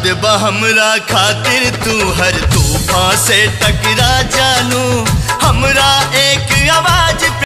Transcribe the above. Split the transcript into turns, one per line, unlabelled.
देबा हमरा खातिर तू हर तूफान से टकरा जानू।